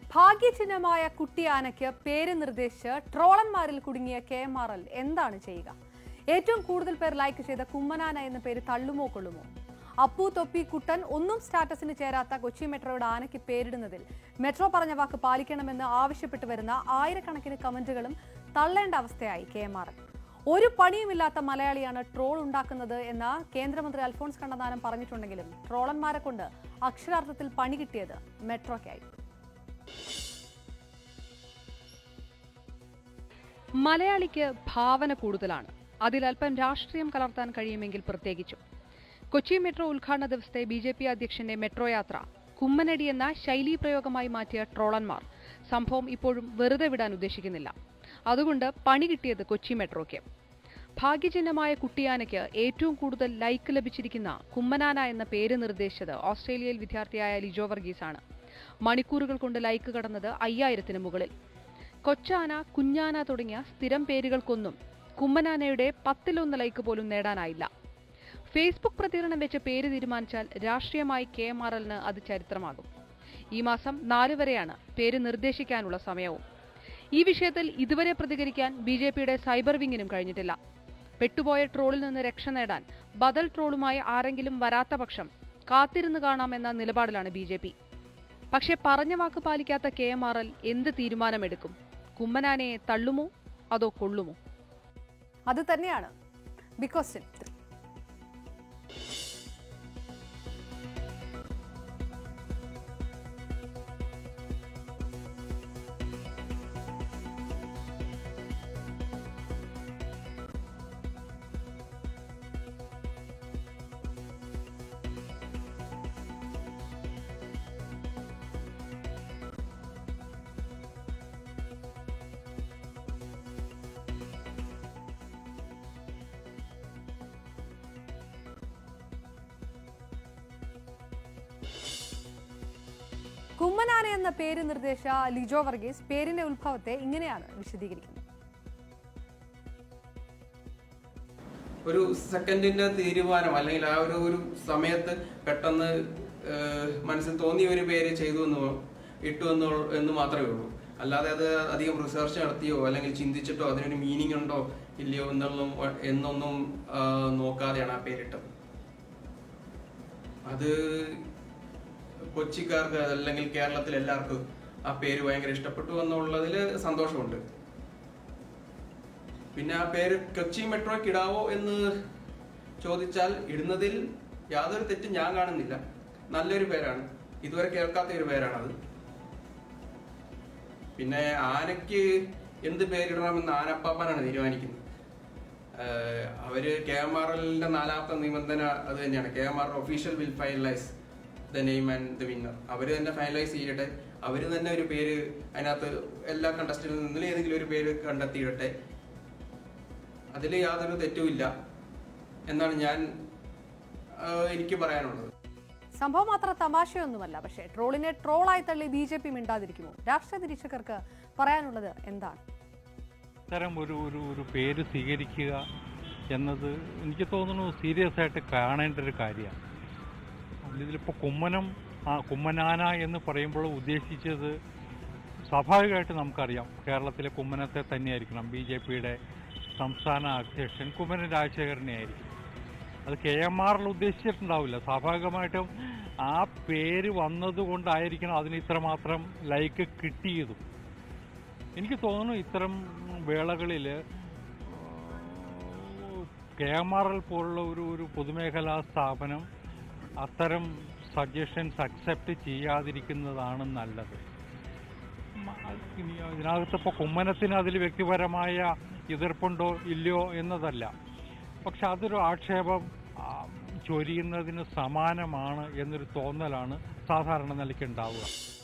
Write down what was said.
ഭാഗ്യചിഹ്നമായ കുട്ടിയാനയ്ക്ക് പേര് നിർദ്ദേശിച്ച് ട്രോളന്മാരിൽ കുടുങ്ങിയ KMRL എന്താണ് ചെയ്യുക? ഏറ്റവും കൂടുതൽ പേർ ലൈക്ക് ചെയ്ത കുമ്മനാന എന്ന പേര് തള്ളുമോ കൊള്ളുമോ? അപ്പു തൊപ്പി കുട്ടൻ ഒന്നും സ്റ്റാറ്റസിന് ചേരാത്ത കൊച്ചി മെട്രോയുടെ ആനയ്ക്ക് പേരിടുന്നതിൽ മെട്രോ പറഞ്ഞ വാക്ക് പാലിക്കണമെന്ന് ആവശ്യപ്പെട്ടു വരുന്ന ആയിരക്കണക്കിന് കമന്റുകളും തള്ളേണ്ട അവസ്ഥയായി KMRL. ഒരു പണിയുമില്ലാത്ത മലയാളിയാണ് ട്രോൾ ഉണ്ടാക്കുന്നത് എന്ന കേന്ദ്രമന്ത്രി അൽഫോൺസ് കണ്ണന്താനം പറഞ്ഞിട്ടുണ്ടെങ്കിലും ട്രോളന്മാരെ കൊണ്ട് അക്ഷരാർത്ഥത്തിൽ പണി കിട്ടിയത് മെട്രോയ്ക്കായി. മലയാളിക്ക് ഭാവന കൂടുതലാണ്. അതിലൽപ്പം രാഷ്ട്രീയം കലർത്താൻ കഴിയുമെങ്കിൽ പ്രത്യേകിച്ചും. കൊച്ചി മെട്രോ ഉദ്ഘാടന ദിവസത്തെ BJP അധ്യക്ഷന്റെ മെട്രോ യാത്ര കുമ്മനടി എന്ന ശൈലീപ്രയോഗമായി മാറ്റിയ ട്രോളന്മാർ സംഭവം ഇപ്പോഴും വെറുതെ വിടാൻ ഉദ്ദേശിക്കുന്നില്ല. അതുകൊണ്ട് പണി കിട്ടിയത് കൊച്ചി മെട്രോയ്ക്ക്. ഭാഗ്യചിഹ്നമായ കുട്ടിയാനയ്ക്ക് ഏറ്റവും കൂടുതൽ ലൈക്ക് ലഭിച്ചിരിക്കുന്ന കുമ്മനാന എന്ന പേര് നിർദ്ദേശിച്ചത് ഓസ്ട്രേലിയയിൽ വിദ്യാർത്ഥിയായ ലിജോ വർഗീസാണ്. മണിക്കൂറുകൾ കൊണ്ട് ലൈക്ക് കടന്നത് 5000-ന് മുകളിൽ. കൊച്ചാന, കുഞ്ഞാന തുടങ്ങിയ സ്ഥിരം പേരുകൾക്കൊന്നും കുമ്മനാനയുടെ 10-1 ലൈക്ക് പോലും നേടാനായില്ല. ഫേസ്ബുക്ക് പ്രതികരണം വെച്ച് പേര് തീരുമാനിച്ചാൽ രാഷ്ട്രീയമായി KMRLന് അത് ചരിത്രമാകും. ഈ മാസം 4 വരെയാണ് പേര് നിർദ്ദേശിക്കാനുള്ള സമയവും. ഈ വിഷയത്തിൽ ഇതുവരെ പ്രതികരിക്കാൻ BJPയുടെ സൈബർ വിങ്ങിനും കഴിഞ്ഞിട്ടില്ല. പെട്ടുപോയ ട്രോളിൽ നിന്ന് രക്ഷ നേടാൻ ബദൽ ട്രോളുമായി ആരെങ്കിലും വരാത്ത പക്ഷം കാത്തിരുന്ന് കാണാമെന്ന നിലപാടിലാണ് BJP. പക്ഷേ പറഞ്ഞ വാക്ക് പാലിക്കാത്ത KMRL എന്ത് തീരുമാനമെടുക്കും? കുമ്മനാനയെ തള്ളുമോ അതോ കൊള്ളുമോ? അത് തന്നെയാണ് ബിക്കോസ് കുമ്മനാന എന്ന പേര് നിർദ്ദേശിച്ച ലിജോ വർഗീസ് പേരിന്റെ ഉത്ഭവത്തെ ഇങ്ങനെയാണ് വിശദീകരിക്കുന്നത്. ഒരു സെക്കൻഡിന്റെ തീരുമാനം അല്ലെങ്കിൽ ആ ഒരു സമയത്ത് പെട്ടെന്ന് മനസ്സിൽ തോന്നിയ ഒരു പേര് ചെയ്തു ഇട്ടു എന്ന് മാത്രമേ ഉള്ളൂ. അല്ലാതെ അത് അധികം റിസർച്ച് നടത്തിയോ അല്ലെങ്കിൽ ചിന്തിച്ചിട്ടോ അതിനൊരു മീനിങ് ഉണ്ടോ ഇല്ലയോ എന്നൊന്നും നോക്കാതെയാണ് ആ പേരിട്ടത്. അത് കൊച്ചിക്കാർക്ക് അല്ലെങ്കിൽ കേരളത്തിൽ എല്ലാവർക്കും ആ പേര് ഭയങ്കര ഇഷ്ടപ്പെട്ടു എന്നുള്ളതിൽ സന്തോഷമുണ്ട്. പിന്നെ ആ പേര് കൊച്ചി മെട്രോയ്ക്ക് ഇടാവോ എന്ന് ചോദിച്ചാൽ ഇടുന്നതിൽ യാതൊരു തെറ്റും ഞാൻ കാണുന്നില്ല. നല്ലൊരു പേരാണ്, ഇതുവരെ കേൾക്കാത്ത ഒരു പേരാണത്. പിന്നെ ആനയ്ക്ക് എന്ത് പേരിടണമെന്ന് ആനപ്പാപ്പാനാണ് തീരുമാനിക്കുന്നത്. അവര് KMRLന്റെ 4ാമത്തെ നിബന്ധന അത് തന്നെയാണ്. KMRL official will finalise the name and the winner. അവര് തന്നെ ഫൈനലൈസ് ചെയ്യട്ടെ. അവര് തന്നെ ഒരു പേര് അതിനകത്ത് എല്ലാ കണ്ടസ്റ്റന്റിൽ നിന്നും ഏതെങ്കിലും ഒരു പേര് കണ്ടെത്തിയിടട്ടെ. അതിൽ യാതൊരു തെറ്റുമില്ല എന്നാണ് എനിക്ക് പറയാനുള്ളത്. സംഭവം അത്ര തമാശയൊന്നുമല്ല. പക്ഷേ ട്രോളിനെ ട്രോളായി തള്ളി BJP മിണ്ടാതിരിക്കുമോ? രാഷ്ട്രീയ നിരീക്ഷകർക്ക് പറയാനുള്ളത് എന്താണ്? ഇത്തരം ഒരു പേര് സ്വീകരിക്കുക എന്നത് എനിക്ക് തോന്നുന്നു സീരിയസ് ആയിട്ട് കാണേണ്ട ഒരു കാര്യമാണ്. ഇതിലിപ്പോൾ കുമ്മനാന എന്ന് പറയുമ്പോൾ ഉദ്ദേശിച്ചത് സ്വാഭാവികമായിട്ട് നമുക്കറിയാം കേരളത്തിലെ കുമ്മനത്തെ തന്നെയായിരിക്കണം. BJPയുടെ സംസ്ഥാന അധ്യക്ഷൻ കുമ്മനം രാജശേഖരനെ ആയിരിക്കും. അത് KMRL ഉദ്ദേശിച്ചിട്ടുണ്ടാവില്ല. സ്വാഭാവികമായിട്ടും ആ പേര് വന്നതുകൊണ്ടായിരിക്കണം അതിന് ഇത്രമാത്രം ലൈക്ക് കിട്ടിയതും. എനിക്ക് തോന്നുന്നു ഇത്തരം വേളകളിൽ KMRL പോലുള്ള ഒരു പൊതുമേഖലാ സ്ഥാപനം അത്തരം സജഷൻസ് അക്സെപ്റ്റ് ചെയ്യാതിരിക്കുന്നതാണ് നല്ലത്. ഇതിനകത്തിപ്പോൾ കുമ്മനത്തിന് അതിൽ വ്യക്തിപരമായ എതിർപ്പുണ്ടോ ഇല്ലയോ എന്നതല്ല, പക്ഷെ അതൊരു ആക്ഷേപം ചൊരിയുന്നതിന് സമാനമാണ് എന്നൊരു തോന്നലാണ് സാധാരണ നിലയ്ക്ക് ഉണ്ടാവുക.